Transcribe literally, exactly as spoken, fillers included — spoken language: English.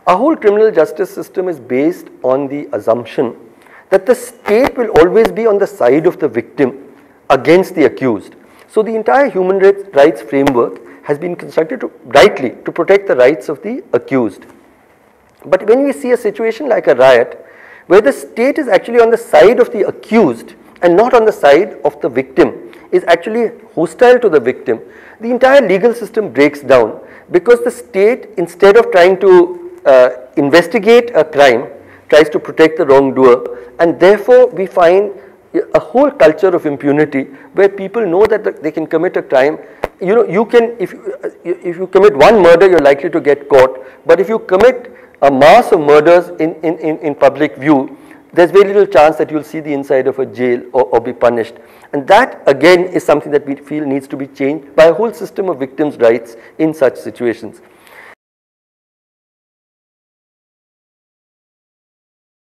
Our whole criminal justice system is based on the assumption that the state will always be on the side of the victim against the accused. So the entire human rights framework has been constructed to, rightly to protect the rights of the accused. But when we see a situation like a riot, where the state is actually on the side of the accused and not on the side of the victim, is actually hostile to the victim, the entire legal system breaks down, because the state, instead of trying to uh, investigate a crime, tries to protect the wrongdoer, and therefore we find a whole culture of impunity where people know that the, they can commit a crime. You know, you can, if you, if you commit one murder, you're likely to get caught, but if you commit a mass of murders in, in, in, in public view, there's very little chance that you'll see the inside of a jail or, or be punished. And that again is something that we feel needs to be changed by a whole system of victims' rights in such situations.